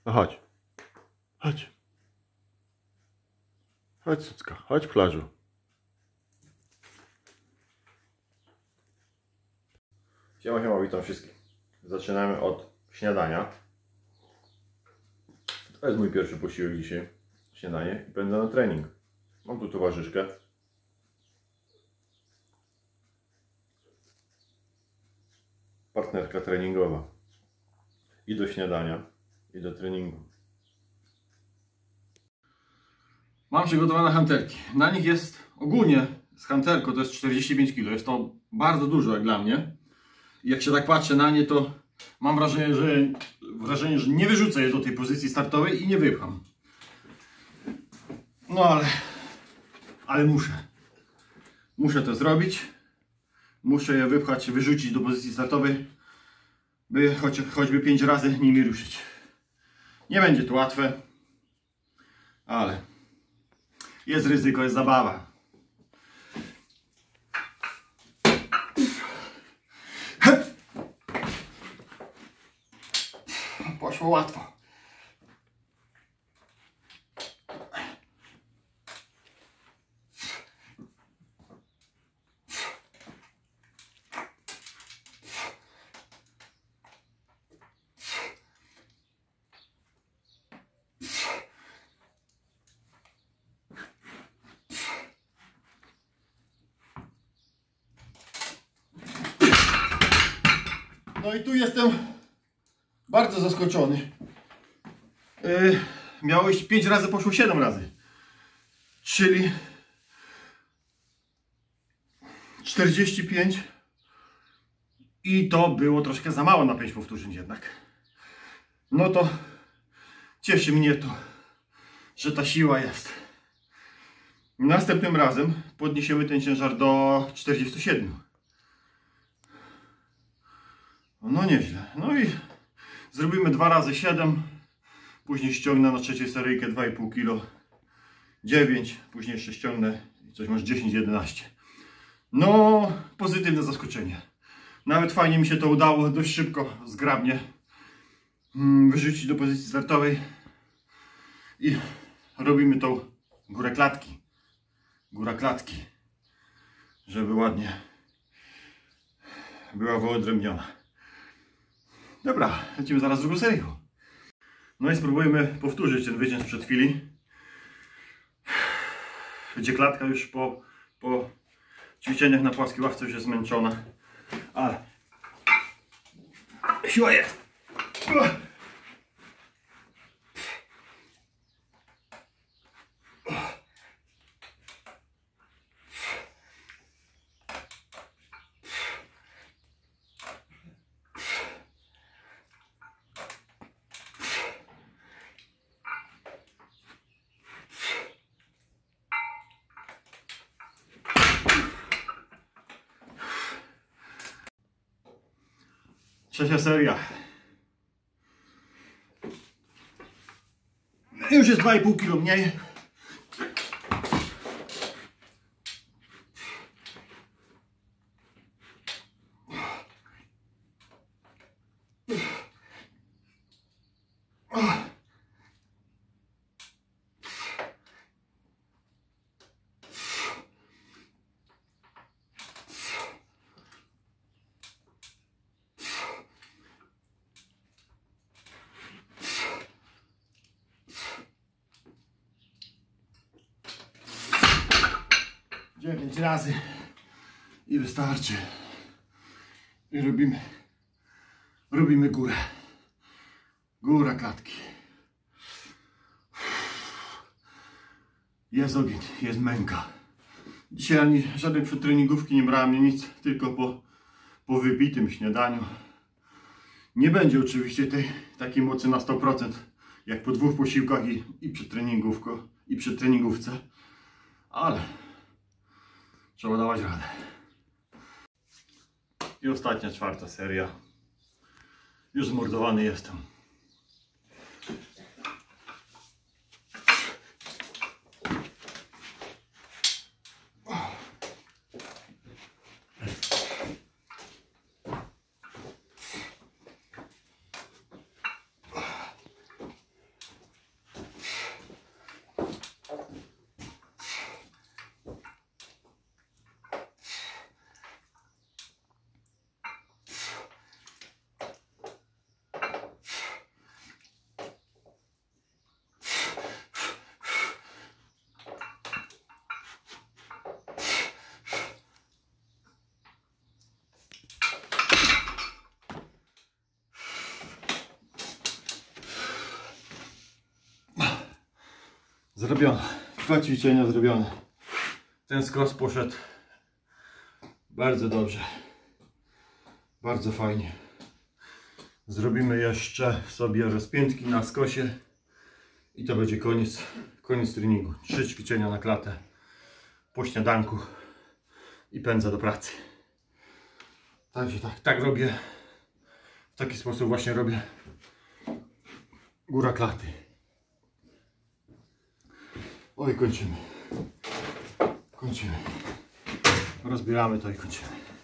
No chodź. Chodź. Chodź, Sucka. Chodź, plażu. Siema, witam wszystkich. Zaczynamy od śniadania. To jest mój pierwszy posiłek dzisiaj. Śniadanie i pędzę na trening. Mam tu towarzyszkę. Partnerka treningowa. I do śniadania, i do treningu. Mam przygotowane hantelki. Na nich jest ogólnie z hantelką to jest 45 kg. Jest to bardzo dużo jak dla mnie. I jak się tak patrzę na nie, to mam wrażenie, że nie wyrzucę je do tej pozycji startowej i nie wypcham. No ale muszę to zrobić. Muszę je wypchać, wyrzucić do pozycji startowej, by choćby 5 razy nimi ruszyć. Nie będzie to łatwe, ale jest ryzyko, jest zabawa. Poszło łatwo. No i tu jestem bardzo zaskoczony. Miało iść 5 razy, poszło 7 razy. Czyli 45. I to było troszkę za mało na 5 powtórzeń jednak. No to cieszy mnie to, że ta siła jest. Następnym razem podniesiemy ten ciężar do 47. No nieźle. No i zrobimy 2 razy 7. Później ściągnę na trzeciej seryjkę 2,5 kg. 9. Później jeszcze ściągnę coś może 10-11. No pozytywne zaskoczenie. Nawet fajnie mi się to udało. Dość szybko, zgrabnie wyrzucić do pozycji startowej. I robimy tą górę klatki. Góra klatki. Żeby ładnie była wyodrębniona. Dobra, lecimy zaraz z drugą serią. No i spróbujemy powtórzyć ten wyciąg sprzed chwili. Gdzie klatka już po ćwiczeniach na płaskiej ławce już jest zmęczona. Ale siła jest. Trzecia seria. Już jest 2,5 kg mniej. Dziewięć razy i wystarczy. I robimy górę. Góra klatki. Jest ogień, jest męka. Dzisiaj ani żadnej przedtreningówki nie brałem, nic, tylko po wypitym śniadaniu. Nie będzie oczywiście tej takiej mocy na 100%, jak po 2 posiłkach i przed treningówce, ale trzeba dawać radę. I ostatnia, 4. seria. Już zmordowany jestem. Zrobione. 2 ćwiczenia zrobione. Ten skos poszedł bardzo dobrze. Bardzo fajnie. Zrobimy jeszcze sobie rozpiętki na skosie i to będzie koniec treningu. 3 ćwiczenia na klatę po śniadanku i pędzę do pracy. Także tak robię. W taki sposób właśnie robię góra klaty. Oj, kończymy. Rozbieramy to i kończymy.